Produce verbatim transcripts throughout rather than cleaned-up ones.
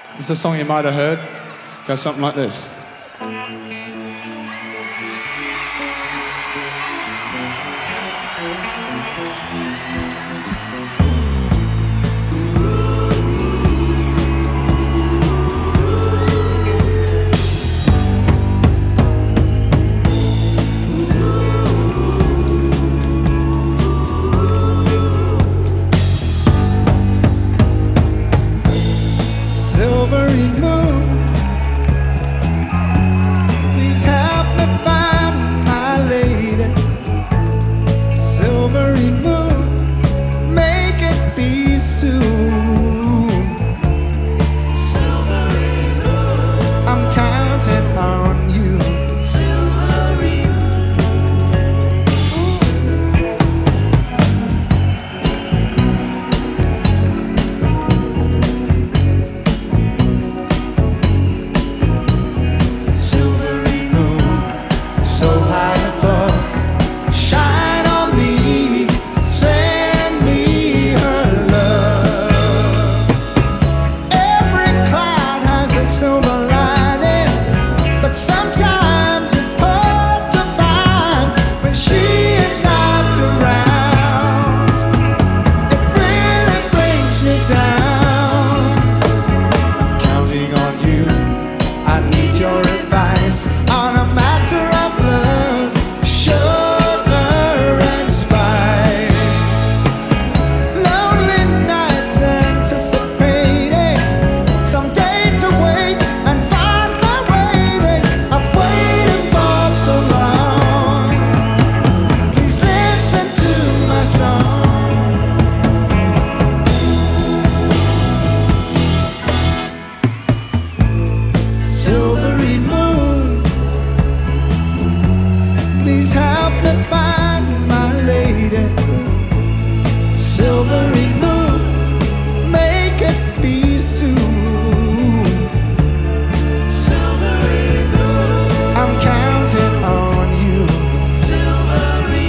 It's a song you might have heard. Goes something like this. Silvery moon, please help me find my lady. Silvery moon, make it be soon. Silvery moon, I'm counting on you. Silvery so high above, shine on me, send me her love. Every cloud has a silver lining, but sometimes it's hard to find when she is not around. It really brings me down. I'm counting on you, I need your advice on a matter of silvery moon, please help me find my lady. Silvery moon, make it be soon. Silvery moon, I'm counting on you. Silvery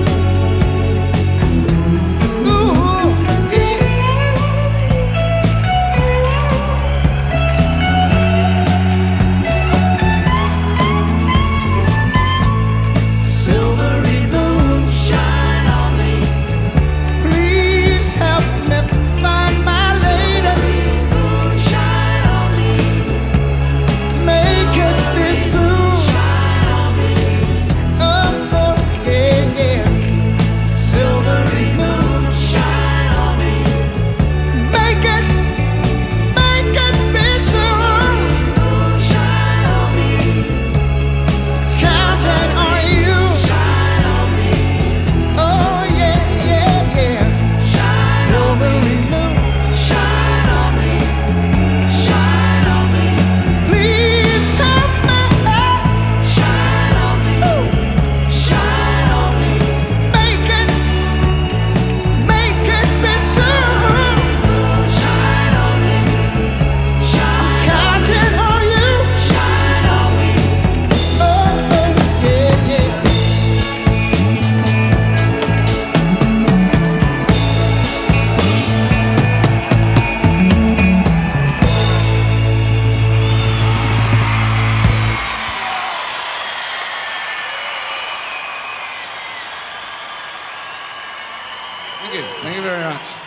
moon, ooh. Silvery moon, shine on me. Please help me find my lady. Silvery moon, shine on me. Make it be soon. Shine on me. Oh, oh, yeah, yeah. Silvery moon, shine on me. Make it, make it be soon. Moon, shine on me. Counting on you. Silvery moon, shine on me, shine on me. Please help me, shine on me, ooh. Shine on me. Make it, make it be soon. Shine on me, shine. I'm counting on you, shine on me. Oh, oh, yeah, yeah. Thank you. Thank you very much.